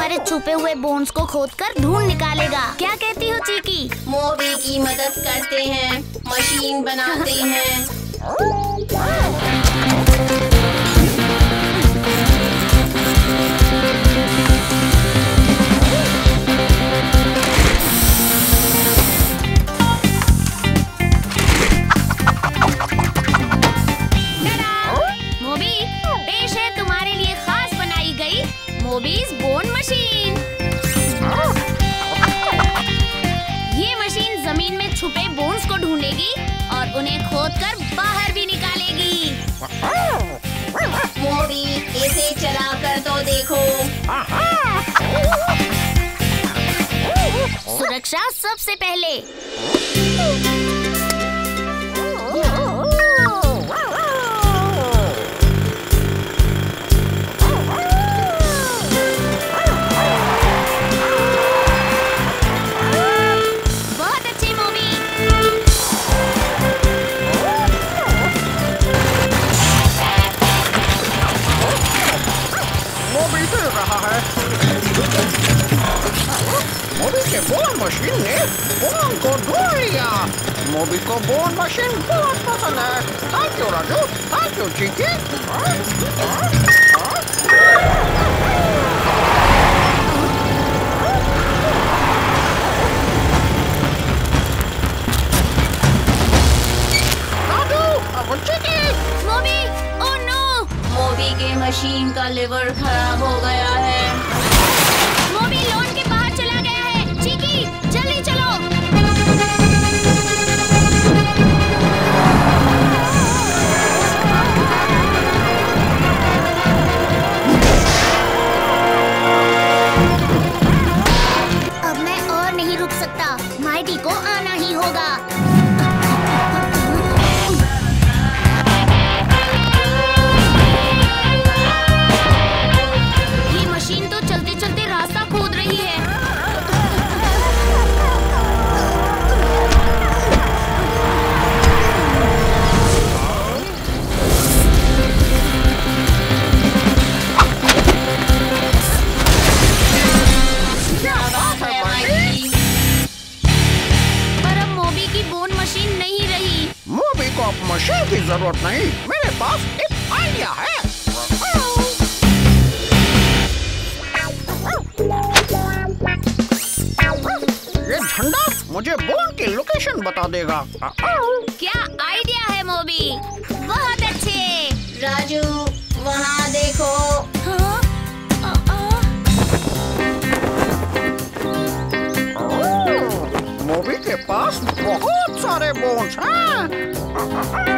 सारे छुपे हुए बोन्स को खोदकर ढूंढ निकालेगा। क्या कहती हो चीकी? मोबी की मदद करते हैं, मशीन बनाते हैं। मोबी, पेश है तुम्हारे लिए खास बनाई गई मोबीज बोन मशीन। ये मशीन जमीन में छुपे बोन्स को ढूंढेगी और उन्हें खोदकर बाहर भी निकालेगी। मोबी, इसे चला कर तो देखो। सुरक्षा सबसे पहले। मोबी के बोन मशीन ने बोन को ढूंढ लिया। मोबी को बोन मशीन बहुत पसंद है। Thank you Raju, thank you Cheeky. Raju, अब चीकी। मोबी, oh no! मोबी के मशीन का लीवर खराब हो गया है। मोबी लॉन के बाहर चला गया है। चीकी, जल्दी चलो। अब मैं और नहीं रुक सकता। माइटी को आना ही होगा। ये मशीन तो चलते चलते रास्ता खोद रही है। पर अब मोबी की बोन मशीन नहीं रही। मोबी को अब मशीन की जरूरत नहीं, मेरे पास एक आइडिया है। ये झंडा मुझे बोन की लोकेशन बता देगा। क्या आइडिया है मोबी, बहुत अच्छे। राजू, वहाँ देखो। हाँ? मोबी के पास बहुत सारे बोन्स हैं।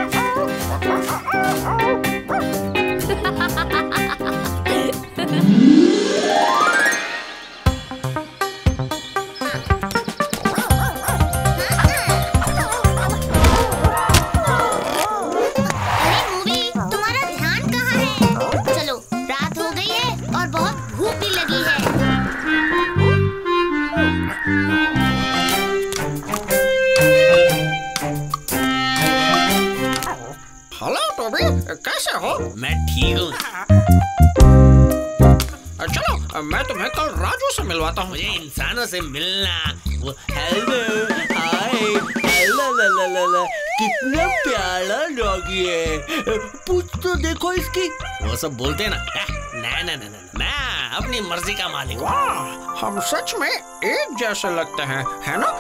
अरे मोबी, तुम्हारा ध्यान कहाँ है? चलो, रात हो गई है और बहुत भूख भी लगी है। हेलो टोबी, कैसे हो? मैं ठीक हूँ। चलो, मैं तुम्हें कल राजू से मिलवाता हूँ। मुझे इंसानों से मिलना, वो हेलो, हाय, ला, कितना प्यारा डॉगी है। पूछ तो देखो इसकी। वो सब बोलते ना। ना, मैं अपनी मर्जी का मालिक हूँ। वाह, हम सच में एक जैसे लगते हैं, है ना?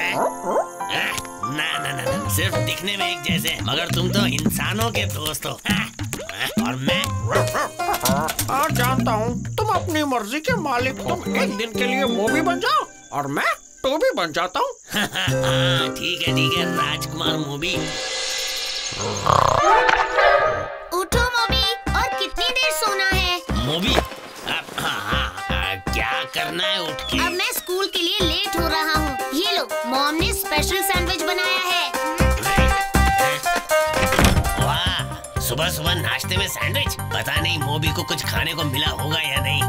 ना, सिर्फ दिखने में एक जैसे हैं, मगर तुम तो इंसानों के दोस्त हो। और मैं आज जानता हूँ तुम अपनी मर्जी के मालिक हो। एक दिन के लिए मोबी बन जाओ और मैं टोबी बन जाता हूँ। ठीक है, राजकुमार मोबी। उठो मोबी, और कितनी देर सोना है? मोबी, क्या करना है उठ के? अब मैं स्कूल के लिए लेट हो रहा हूँ। ये लो, मॉम ने स्पेशल सैंडविच बनाया है। वाह, सुबह सुबह नाश्ते में सैंडविच। पता नहीं मोबी को कुछ खाने को मिला होगा या नहीं।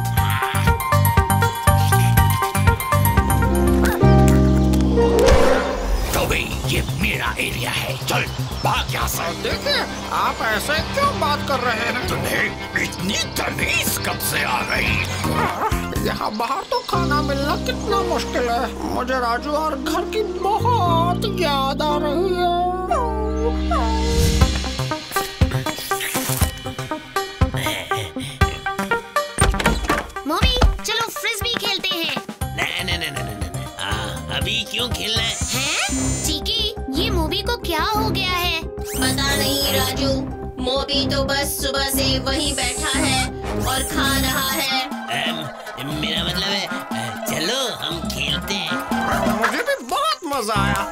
टोबी, ये मेरा एरिया है, चल भाग यहाँ से। देखिए, आप ऐसे क्यों बात कर रहे हैं? तुम्हें इतनी तमीज कब से आ गई? यहाँ बाहर तो खाना मिलना कितना मुश्किल है। मुझे राजू और घर की बहुत याद आ रही है। मम्मी चलो फ्रिस्बी खेलते हैं। अभी क्यों खेलना है? हैं? चीकी, ये मूवी को क्या हो गया है? पता नहीं राजू, मोबी तो बस सुबह से वहीं बैठा है और खा रहा है। मेरा मतलब है चलो हम खेलते हैं। मुझे भी बहुत मजा आया।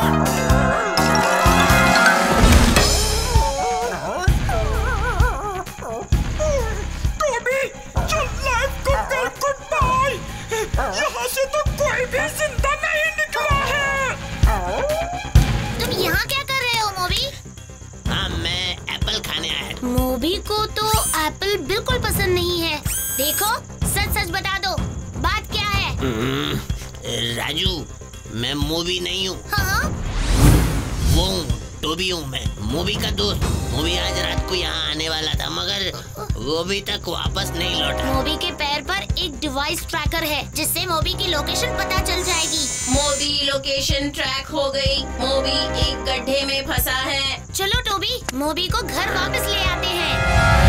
यहाँ से तो कोई भी जिंदा नहीं निकला है। तुम यहाँ क्या कर रहे हो मोबी? हाँ मैं एप्पल खाने आया हूँ। मोबी को तो एप्पल बिल्कुल पसंद नहीं है। देखो सच सच बता दो, बात क्या है? राजू मैं मूवी नहीं हूँ। हाँ? वो टोबी हूँ मैं, मूवी का दोस्त। मूवी आज रात को यहाँ आने वाला था मगर वो अभी तक वापस नहीं लौटा। मोबी के पैर पर एक डिवाइस ट्रैकर है जिससे मोबी की लोकेशन पता चल जाएगी। मोबी लोकेशन ट्रैक हो गई। मोबी एक गड्ढे में फंसा है। चलो टोबी, मोबी को घर वापस ले आते हैं।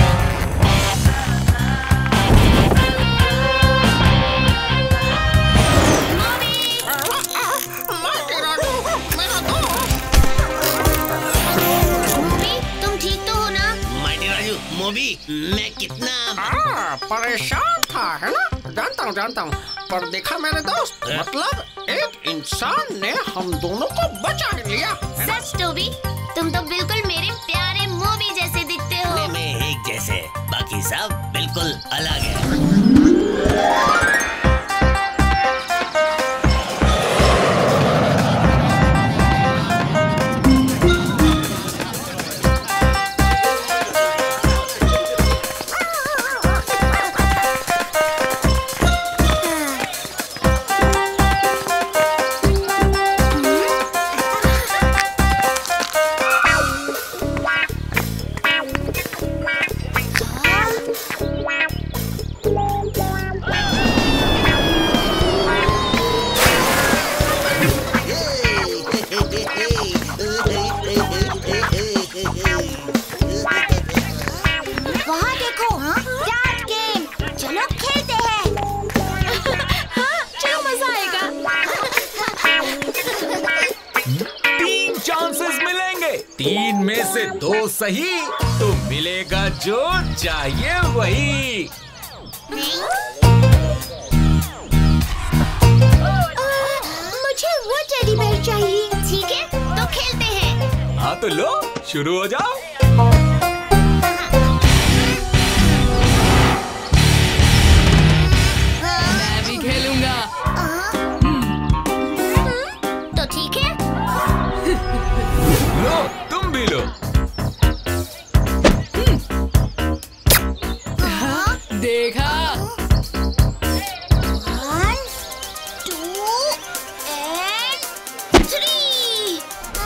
मोबी मैं कितना परेशान था है ना? जानता हूँ पर देखा मेरे दोस्त, मतलब एक इंसान ने हम दोनों को बचा लिया। सच टोबी, तुम तो बिल्कुल मेरे प्यारे मोबी जैसे दिखते हो। मैं एक जैसे, बाकी सब बिल्कुल अलग है। तीन में से दो सही तो मिलेगा जो चाहिए वही। मुझे वो टेडी बेयर चाहिए। ठीक है तो खेलते हैं। हाँ तो लो शुरू हो जाओ। मैं भी खेलूंगा। तो ठीक है। लो तुम भी लो। देखा? 1, 2 and 3।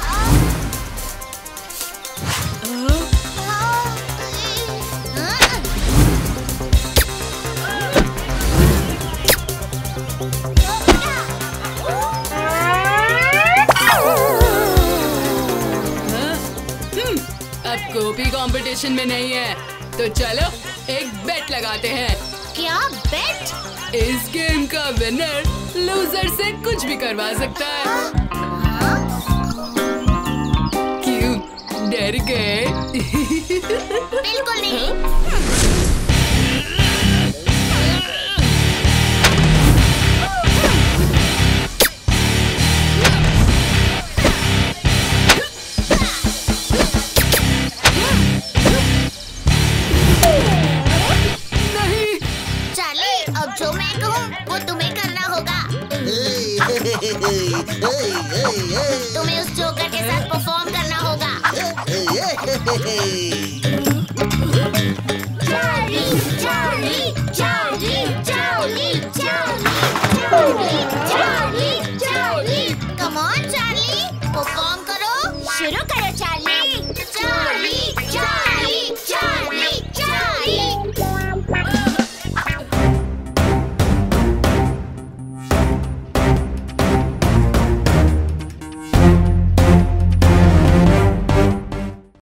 अब कॉपी कंपटीशन में नहीं है तो चलो एक बेट लगाते हैं। क्या बेट? इस गेम का विनर लूजर से कुछ भी करवा सकता है। क्यों डर गए? बिल्कुल नहीं। अब जो मैं कहूँ वो तुम्हें करना होगा। तुम्हें उस जोकर के साथ परफॉर्म करना होगा। Charlie, Charlie, Charlie, Charlie, Charlie, Charlie.